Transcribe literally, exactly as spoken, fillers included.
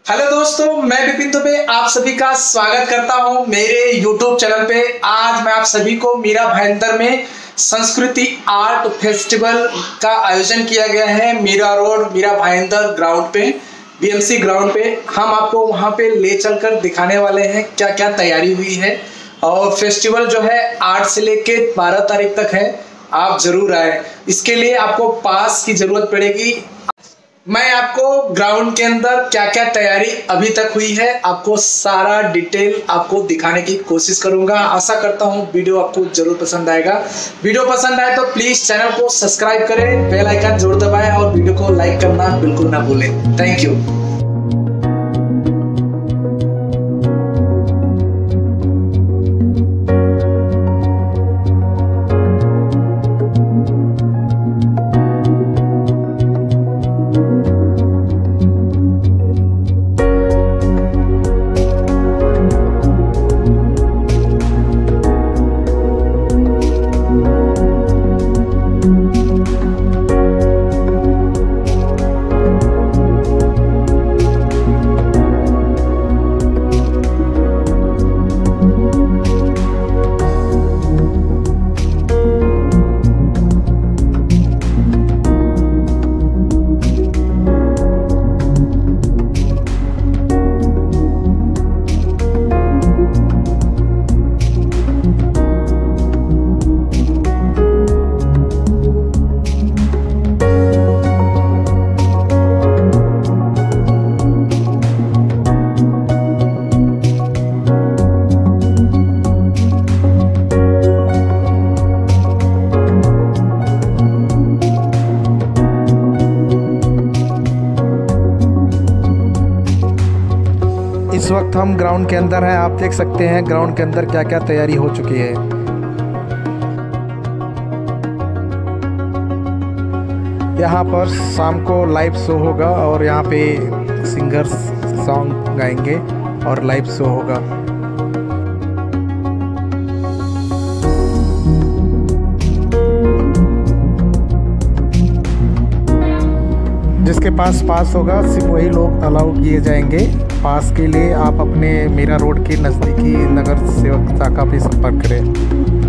Hello दोस्तों, मैं विपिन दुबे आप सभी का स्वागत करता हूं मेरे यूट्यूब चैनल पे। आज मैं आप सभी को मीरा भाईंदर में संस्कृति आर्ट फेस्टिवल का आयोजन किया गया है। मीरा रोड मीरा भाईंदर ग्राउंड पे, बीएमसी ग्राउंड पे हम आपको वहां पे ले चलकर दिखाने वाले हैं क्या क्या तैयारी हुई है। और फेस्टिवल जो है आठ से लेके बारह तारीख तक है, आप जरूर आए। इसके लिए आपको पास की जरूरत पड़ेगी। मैं आपको ग्राउंड के अंदर क्या क्या तैयारी अभी तक हुई है आपको सारा डिटेल आपको दिखाने की कोशिश करूंगा। आशा करता हूं वीडियो आपको जरूर पसंद आएगा। वीडियो पसंद आए तो प्लीज चैनल को सब्सक्राइब करें, बेल आइकन जरूर दबाएं और वीडियो को लाइक करना बिल्कुल ना भूलें। Thank you. इस वक्त हम ग्राउंड के अंदर हैं। आप देख सकते हैं ग्राउंड के अंदर क्या क्या तैयारी हो चुकी है। यहाँ पर शाम को लाइव शो होगा और यहाँ पे सिंगर्स सॉन्ग गाएंगे और लाइव शो होगा। जिसके पास पास होगा सिर्फ वही लोग अलाउ किए जाएंगे। पास के लिए आप अपने मीरा रोड के नज़दीकी नगर सेवक शाखा पे संपर्क करें।